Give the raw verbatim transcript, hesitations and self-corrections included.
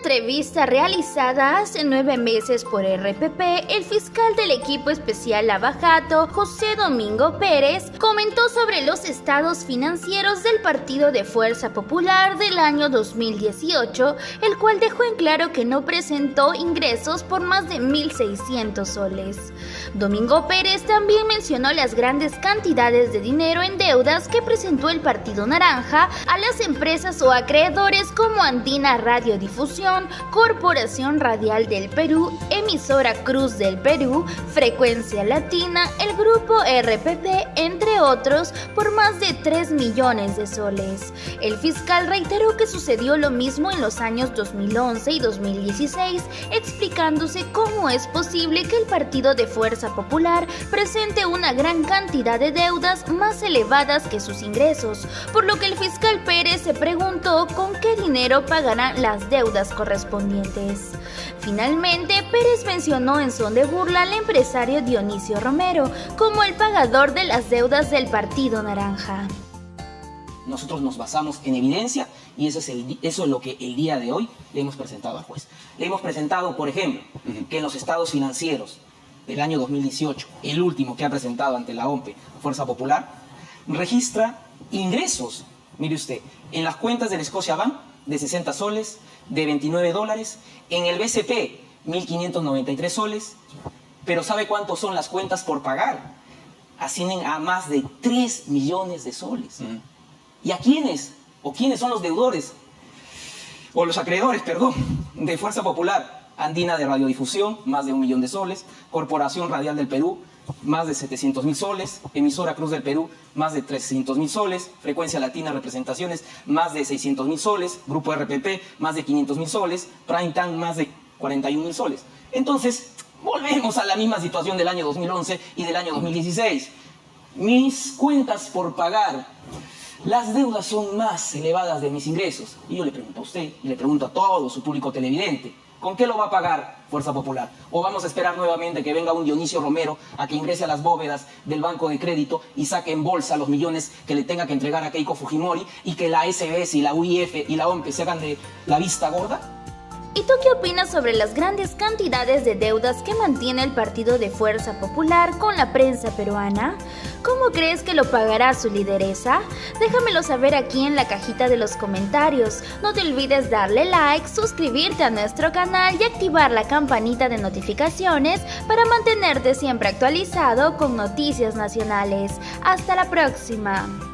entrevista realizada hace nueve meses por R P P, el fiscal del equipo especial Lava Jato, José Domingo Pérez, comentó sobre los estados financieros del Partido de Fuerza Popular del año dos mil dieciocho, el cual dejó en claro que no presentó ingresos por más de mil seiscientos soles. Domingo Pérez también mencionó las grandes cantidades de dinero en deudas que presentó el Partido Naranja a las empresas o acreedores como Andina Radiodifusión, Corporación Radial del Perú, Emisora Cruz del Perú, Frecuencia Latina, el Grupo R P P, entre otros, por más de tres millones de soles. El fiscal reiteró que sucedió lo mismo en los años dos mil once y dos mil dieciséis, explicándose cómo es posible que el Partido de Fuerza Popular presente una gran cantidad de deudas más elevadas que sus ingresos, por lo que el fiscal Pérez se preguntó con qué dinero pagarán las deudas correspondientes. Finalmente, Pérez mencionó en son de burla al empresario Dionisio Romero como el pagador de las deudas del Partido Naranja. Nosotros nos basamos en evidencia y eso es, el, eso es lo que el día de hoy le hemos presentado al juez. Le hemos presentado, por ejemplo, que en los estados financieros del año dos mil dieciocho, el último que ha presentado ante la O M P E, Fuerza Popular, registra ingresos, mire usted, en las cuentas del Scotiabank de sesenta soles, de veintinueve dólares, en el B C P mil quinientos noventa y tres soles, pero ¿sabe cuántos son las cuentas por pagar? Ascienden a más de tres millones de soles. Mm. ¿Y a quiénes? ¿O quiénes son los deudores? O los acreedores, perdón, de Fuerza Popular. Andina de Radiodifusión, más de un millón de soles. Corporación Radial del Perú, más de setecientos mil soles. Emisora Cruz del Perú, más de trescientos mil soles. Frecuencia Latina Representaciones, más de seiscientos mil soles. Grupo R P P, más de quinientos mil soles. Prime Time, más de cuarenta y un mil soles. Entonces, volvemos a la misma situación del año dos mil once y del año dos mil dieciséis. Mis cuentas por pagar, las deudas son más elevadas de mis ingresos. Y yo le pregunto a usted, y le pregunto a todo su público televidente, ¿con qué lo va a pagar Fuerza Popular? ¿O vamos a esperar nuevamente que venga un Dionisio Romero a que ingrese a las bóvedas del Banco de Crédito y saque en bolsa los millones que le tenga que entregar a Keiko Fujimori y que la S B S y la U I F y la O M P E se hagan de la vista gorda? ¿Y tú qué opinas sobre las grandes cantidades de deudas que mantiene el Partido de Fuerza Popular con la prensa peruana? ¿Cómo crees que lo pagará su lideresa? Déjamelo saber aquí en la cajita de los comentarios. No te olvides darle like, suscribirte a nuestro canal y activar la campanita de notificaciones para mantenerte siempre actualizado con noticias nacionales. ¡Hasta la próxima!